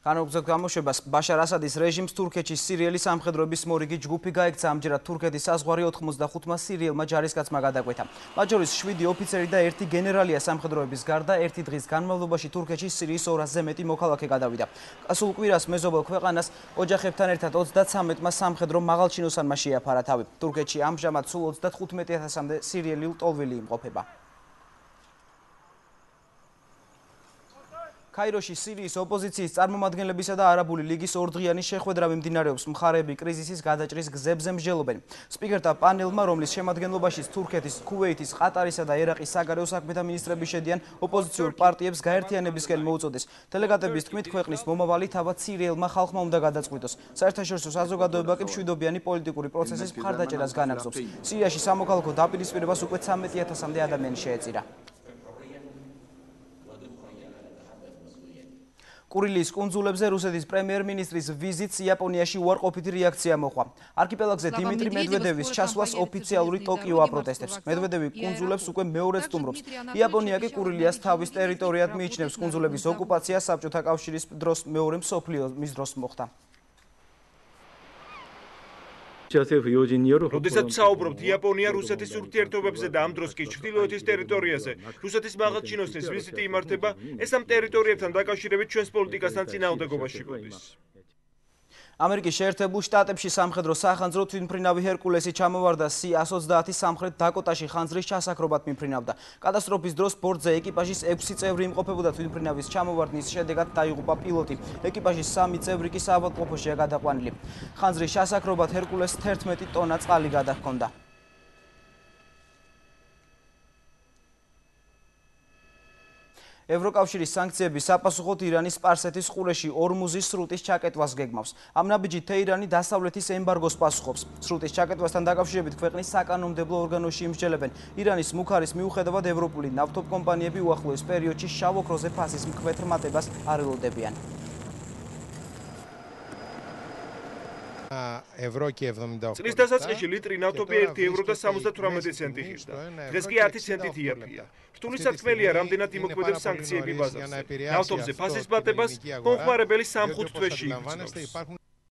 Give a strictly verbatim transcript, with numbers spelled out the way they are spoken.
განუგზავნა გამოშვებას ბაშარ ასადის რეჟიმს თურქეთში სირიელი სამხედროების მორიგი ჯგუფი გაექცა ამჯერად თურქეთის საზღვარი ოთხმოცდახუთმა სირიელმა ჯარისკაცმა გადაკვეთა. მათ შორის შვიდი ოფიცერი და ერთი გენერალია სამხედროების გარდა ერთი დღის განმავლობაში თურქეთში სირიის ორასზე მეტი მოქალაქე გადავიდა. სულ კვირას მეზობელ ქვეყანას ოჯახებთან ერთად ოცდათვრამეტმა სამხედრო მაღალჩინოსანმა შეაფარა თავი. თურქეთში ამჟამად სულ ოცდათხუთმეტი ათასამდე სირიელი ლტოლვილი იმყოფება. Kairoshi Sirიის ოპოზიციის წარმომადგენლებისა და არაბული ლიგის ორდღიანი შეხვედრა მიმდინარეობს. მხარეები კრიზისის გადაჭრის გზებზე მსჯელობენ. სპიკერთა პანელმა, რომლის შემადგენლობაშიც თურქეთის, ქუვეითის, ყატარისა და ერაყის საგარეო საქმეთა მინისტრები შედიან, ოპოზიციურ პარტიებს გაერთიანებისკენ მოუწოდეს. დელეგატების თქმით, ქვეყნის მომავალი თავად სირიელმა ხალხმა უნდა გადაწყვიტოს. საერთაშორისო საზოგადოება კი მშვიდობიანი პოლიტიკური პროცესის მხარდაჭერას განაგრძობს. სირიაში სამოქალაქო დაპირისპირებას უკვე ცამეტი ათასამდე ადამიანი შეეწირა. კურილიის კუნძულებზე რუსეთის პრემიერ-მინისტრის ვიზიტს იაპონიაში უარყოფითი რეაქცია მოჰყვა. არქიპელაგზე დიმიტრი მედვედევის ჩასვლას ოფიციალური ტოკიო აპროტესტებს. მედვედევი კუნძულებს უკვე მეორედ სტუმრობს. იაპონია კი კურილიას თავის ტერიტორიად მიიჩნევს. კუნძულების ოკუპაცია საბჭოთა კავშირის დროს მეორე მსოფლიო ომის დროს მოხდა. როდესაც საუბრობთ იაპონია რუსეთის ურთიერთობებზე და ამ დროს კი ჩრდილოეთის ტერიტორიაზე რუსეთის მაღალჩინოსნის ვიზიტი იმართება, ეს ამ ტერიტორიებთან დაკავშირებით ჩვენს პოლიტიკასთან წინააღმდეგობაში მოდის. ამერიკის შეერთებულ შტატებში სამხედრო სახანძრო თვითმფრინავი ჰერკულესი ჩამოვარდა სი ას ოცდაათი სამხრეთ დაკოტაში ხანძრის ჩასაქრობად მიმფრინავდა. კატასტროფის დროს ბორტზე ეკიპაჟის ექვსი წევრი იმყოფებოდა. თვითმფრინავის ჩამოვარდნის შედეგად დაიღუპა პილოტი. ეკიპაჟის სამი წევრი კი საავადმყოფოშია გადაყვანილი. ხანძრის ჩასაქრობად ჰერკულესს თერთმეტი ტონა წყალი გადაჰქონდა. ევროკავშირის სანქციები საპასუხოდ ირანის სპარსეთის ყურეში ორმუზის სრუტის ჩაკეტვას გეგმავს. ამ ნაბიჯით თეირანი დასავლეთის ემბარგოს პასუხობს. სრუტის ჩაკეტვასთან დაკავშირებით ქვეყნის საკანონმდებლო ორგანოში იმსჯელებენ. ირანის მუქარის მიუხედავად ევროპული ნავთობკომპანიები უახლოეს პერიოდში შავ ოქროზე ფასის მკვეთრ მატებას არ ელოდებიან. წლის დასაწყისში ლიტრი ნავთობი ერთი ევრო და სამოცდათვრამეტი ცენტი ღირდა. დღეს კი ათი ცენტით იაფია. რთული საწმელია, რამდენად იმოქმედებს სანქციები ბაზარზე. ნავთობზე ფასის მატებას მომხმარებელი სამ-ხუთ თვეში იგრძნობს.